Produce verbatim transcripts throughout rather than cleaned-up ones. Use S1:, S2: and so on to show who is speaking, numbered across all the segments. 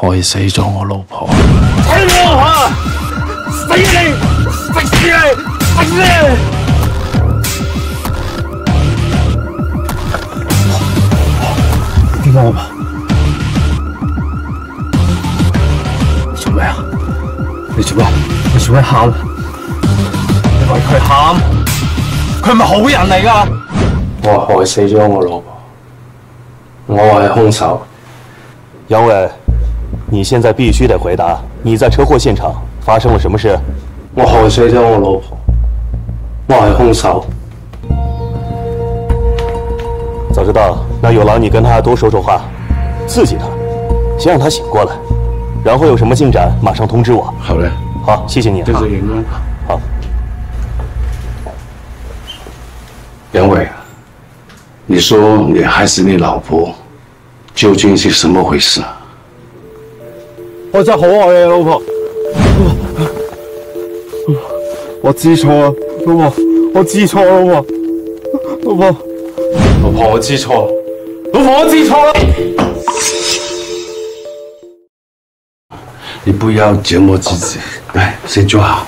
S1: 害死咗我老婆。
S2: 死你老婆！死你！食死你！食你！點解我婆？你做咩啊？你做咩？你做咩喊？你為佢喊？佢係咪好人嚟㗎？我害死咗我老婆，我係兇手。
S3: 杨伟，你现在必须得回答，你在车祸现场发生了什么事？
S1: 我害死咗我老婆，我係兇手。
S3: 早知道，那有劳你跟他多说说话，刺激他，先让他醒过来，然后有什么进展马上通知我。
S1: 好的，
S3: 好，谢谢你。
S1: 就是赢了。
S3: 好。
S1: 杨伟，你说你害死你老婆，究竟是什么回事？
S2: 我真係好愛你老婆，我知錯啦，老婆，我知錯啦，老婆，老婆，老婆，我知錯啦，老婆，我知錯啦。
S1: 你不要折磨自己，来，先坐好。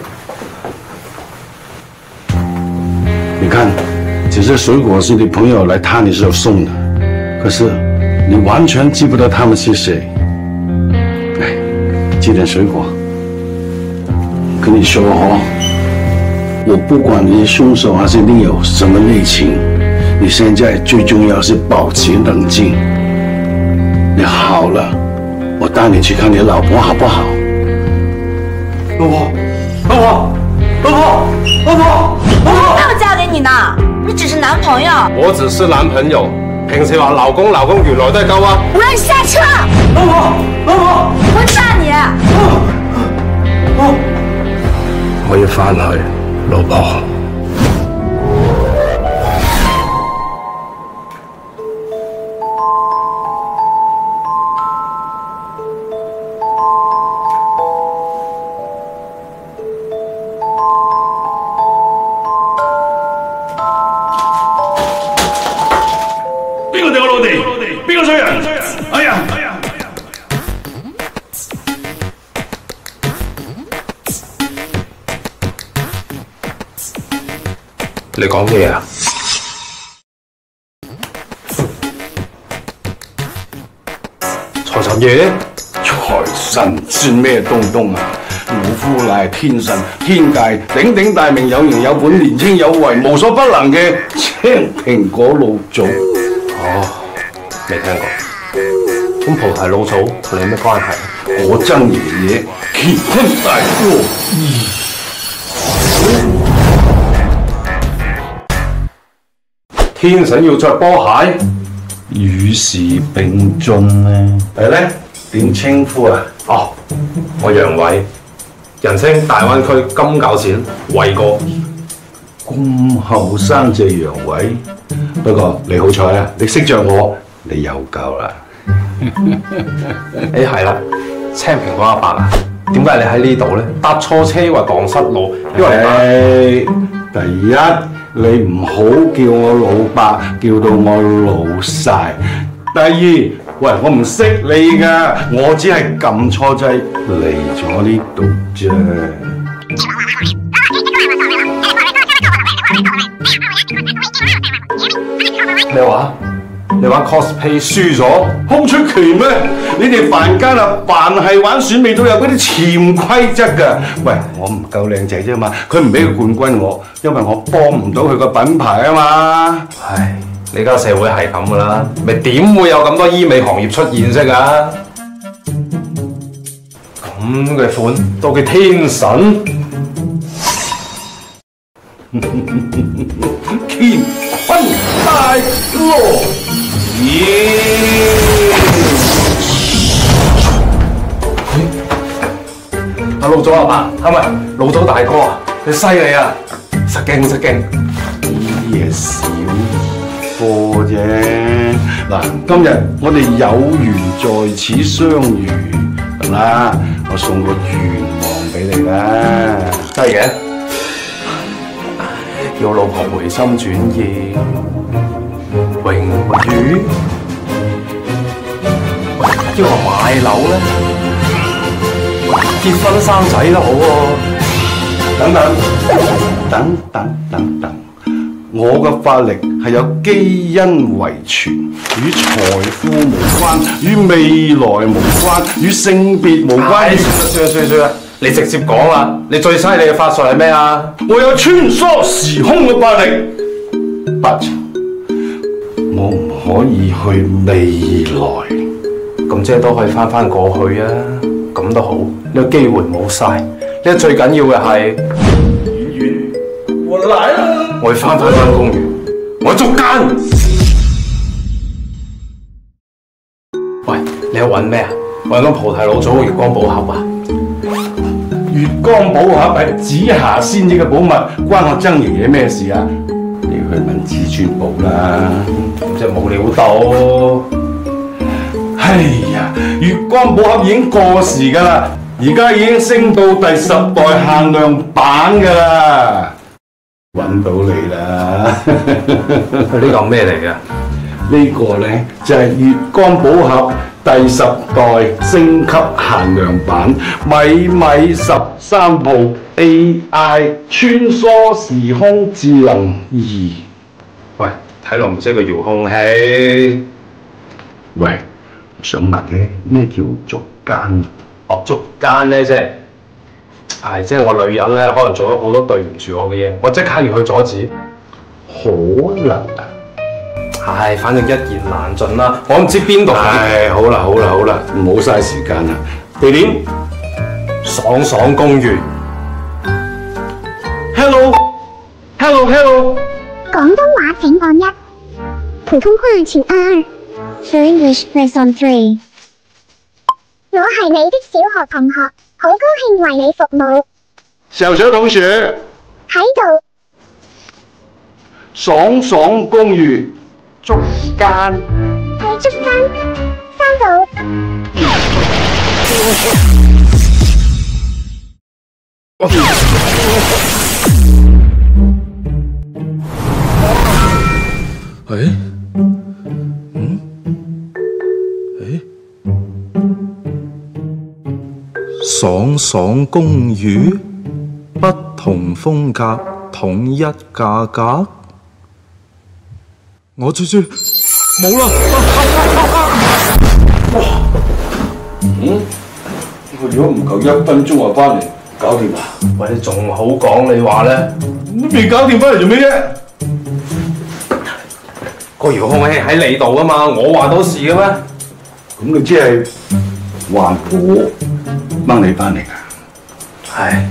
S1: 你看，这些水果是你朋友来探你时候送的，可是你完全记不得他们是谁。来，寄点水果。跟你说哦，我不管你是凶手还是另有什么内情，你现在最重要是保持冷静。你好了，我带你去看你老婆好不好？
S2: 老婆，老婆，老婆，老婆，老婆，
S4: 没有嫁给你呢，你只是男朋友。
S2: 我只是男朋友，平時話老公老公原來都係鳩啊！
S4: 我讓你下車！
S2: 老婆，老婆，
S4: 我炸你！
S1: 我要翻去，老婆。
S5: 邊個掉我老地？邊個衰人？哎呀！哎呀！
S2: 你講咩啊？財神爺？
S1: 財神算咩東東啊？老夫乃天神，天界鼎鼎大名，有型有本，年青有為，無所不能嘅青蘋果老祖。
S2: 哦，未聽過。咁菩提老祖同你有咩關係？
S1: 我曾爺爺乾坤大挪移。
S2: 天神要着波鞋，
S1: 與時並進咧。
S2: 你咧
S1: 點稱呼啊？
S2: 哦，我楊偉，人稱大灣區金鉸剪偉哥。
S1: 咁後生隻楊偉，不過你好彩啊！你識着我，你有救啦。
S2: 誒係啦，青蘋果阿伯啊，點解你喺呢度咧？搭錯車話蕩失路，因為
S1: 第一。你唔好叫我老伯，叫到我老晒。第二，喂，我唔識你噶，我只係撳錯掣嚟咗呢度啫。
S2: 咩話？你玩 cosplay 輸咗，
S1: 好出奇咩？你哋凡間啊，凡係玩選美都有嗰啲潛規則㗎。喂，我唔夠靚仔啫嘛，佢唔俾個冠軍我，因為我幫唔到佢個品牌啊嘛。
S2: 唉，你家社會係咁噶啦，咪點會有咁多醫美行業出現啫㗎？咁嘅款都叫天神？
S1: 乾坤大挪移。
S2: 阿老祖阿伯，係咪老祖大哥啊？你犀利啊！失驚失驚。
S1: 呢啲嘢小兒科啫。嗱，今日我哋有緣在此相遇，係啦，我送個願望俾你啦。
S2: 真係嘅。叫老婆回心轉意，榮譽。 抑或買樓咧？結婚生仔都好喎。
S1: 等等等等等等，我嘅法力係有基因遺傳，與財富無關，與未來無關，與性別無關。
S2: 唉，算啦算啦算啦，你直接講啦！你最犀利嘅法術係咩啊？
S1: 我有穿梭時空嘅法力，不，我唔可以去未來。
S2: 咁即係都可以翻翻過去啊！咁都好，呢個機會冇晒。呢個最緊要嘅係，演員，我嚟啦！我要翻返間公寓，我要捉奸。喂，你喺揾咩啊？揾緊菩提老祖嘅月光寶盒啊！
S1: 月光寶盒係紫霞仙子嘅寶物，關我曾爺爺咩事啊？你去問至尊寶啦，
S2: 即係冇料到。
S1: 哎呀，月光寶盒已經過時㗎啦，而家已經升到第十代限量版㗎啦，揾到你啦！
S2: 呢個係咩嚟㗎？
S1: 呢個呢，就係、是、月光寶盒第十代升級限量版，米米十三部 A I 穿梭時空智能儀。
S2: 喂，睇落唔似個遙控器。
S1: 喂，想問咧，咩叫捉奸？
S2: 哦，捉奸咧即係，係即係我女人咧，可能做咗好多對唔住我嘅嘢，我即刻要去阻止。
S1: 可能啊？
S2: 唉，反正一言難盡啦，我唔知邊度。
S1: 唉，好啦好啦好啦，唔好嘥時間啦。地點：
S2: 爽爽公寓。
S1: Hello Hello Hello。
S6: 廣東話請按一，普通話請按二。For English press on three。我係你的小學同學，好高興為你服務。
S1: 小學同學
S6: 喺度。
S1: 爽爽公寓捉奸。
S6: 係捉奸，收到。
S7: 誒？嗯？誒？爽爽公寓，不同風格，統一價格。我最最冇啦！
S1: 哇！嗯？我如果唔夠一分鐘就翻嚟，搞掂啦！
S2: 喂，你仲好講你話咧？
S1: 都未搞掂，翻嚟做咩啫？
S2: 個遙控器喺你度噶嘛，我話到事嘅咩？
S1: 咁你即係還我掹你翻嚟㗎？
S2: 唉。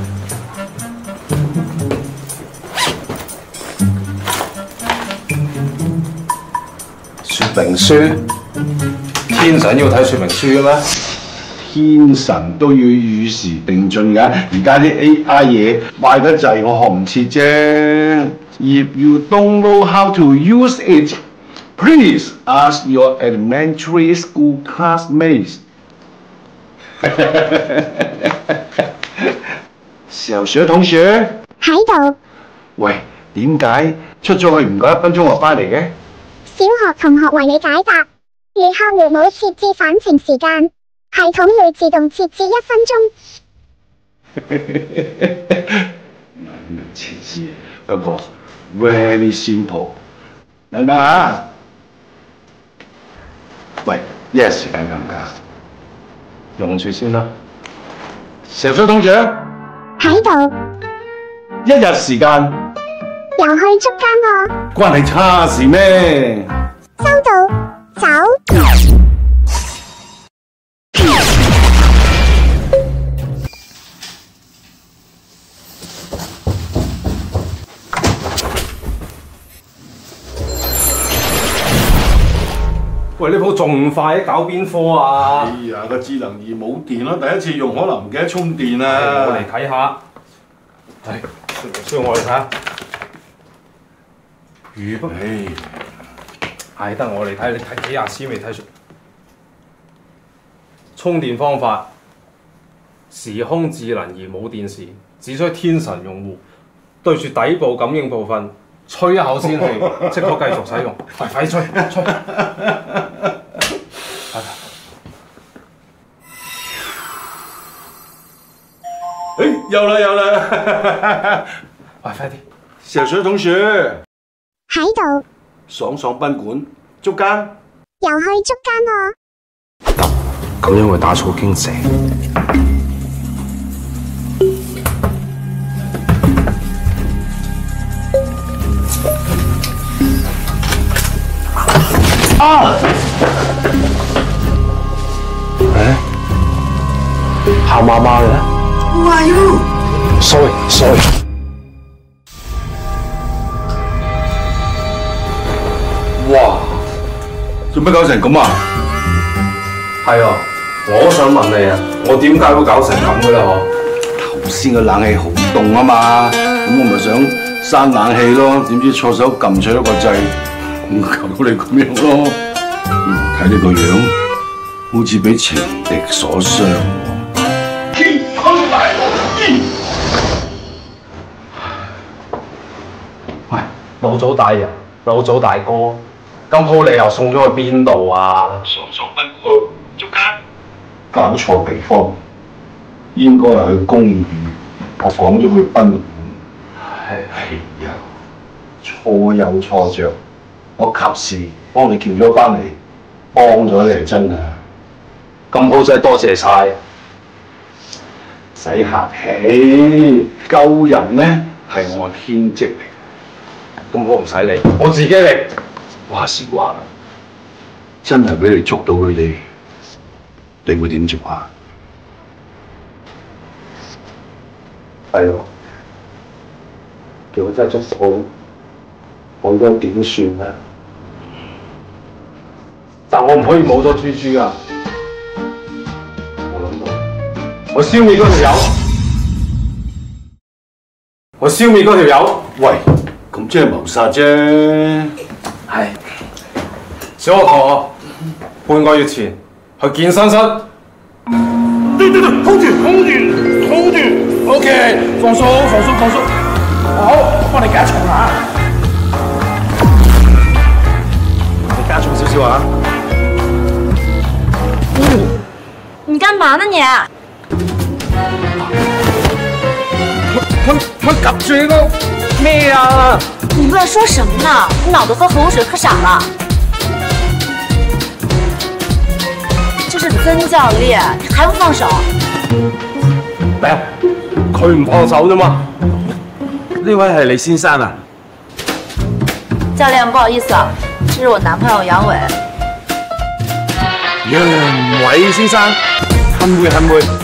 S2: 說明書，天神要睇說明書嘅咩？
S1: 天神都要與時並進㗎，而家啲 A I 嘢快得滯，我學唔切啫。If you don't know how to use it, please ask your elementary school classmates 。小學同學
S6: 喺度。
S1: 喂，點解出咗去唔夠一分鐘就翻嚟嘅？
S6: 小學同學為你解答，如後沒冇設置返程時間，系統會自動設置一分鐘。
S1: 設置不過 very simple。等等下，喂，一日時間夠唔夠？
S2: 用住先啦。
S1: 小學同學
S6: 喺度。
S1: 一日時間。
S6: 又去捉奸喎。
S1: 關你叉事咩？
S6: 收到，走。
S2: 喂，呢鋪仲唔快？搞邊科啊？
S1: 哎呀，個智能儀冇電咯，第一次用可能唔記得充電啊！
S2: 我嚟睇下。係，需要我嚟睇下。如不，唉，係得我嚟睇，你睇幾廿次未睇出？充電方法：時空智能儀冇電池，只需天神用戶對住底部感應部分吹一口仙氣，即可繼續使用。快快吹吹！
S1: 有啦有啦！
S2: 喂，快啲！
S1: 小水同學
S6: 喺度，
S1: 爽爽賓館捉奸，
S6: 又去捉奸喎。
S2: 咁樣會打草驚蛇。啊！誒，喊媽媽嘅 ？Who are you? Sorry, sorry。
S1: 哇！做咩搞成咁啊？
S2: 係啊，我都想問你啊，我點解會搞成咁嘅咧？嗬？
S1: 頭先個冷氣好凍啊嘛，咁我咪想閂冷氣咯，點知錯手撳錯咗個掣，咁搞到你咁樣咯。睇你個樣，好似俾情敵所傷喎。天空大龍
S2: 喂，老祖大人，老祖大哥，咁好你又送咗去邊度啊？
S5: 爽爽賓館捉奸，
S1: 搞錯地方，應該係去公寓，我講咗去賓館。係係呀，錯有錯着，我及時幫你叫咗翻嚟，幫咗你真係。
S2: 咁好真係多謝晒。
S1: 使客氣，救人呢係我天職嚟。
S2: 咁我唔使理，我自己嚟。
S1: 話時話，真係俾你捉到佢哋，你會點做啊？
S2: 係咯，如果真係捉到，我應該點算啊？但我唔可以冇咗豬豬啊！我諗到，我消滅嗰條友，我消滅嗰條友。
S1: 喂，咁即係謀殺啫。
S2: 係，小學同學半個月前去健身室。
S5: 對對對，hold 住，hold 住，hold 住 ，OK， 放鬆，放鬆，放鬆。好，我幫你加重下。你加重少少啊。
S4: 你干嘛呢你？
S2: 我我夾住你個咩啊？
S4: 你乱說什麼呢？你腦子喝口水喝傻了。這是曾教練，你還不放手？
S2: 咩？佢唔放手啫嘛。呢位係李先生啊？
S4: 教練，不好意思啊，這是我男朋友楊偉。
S2: 楊偉先生，幸會幸會。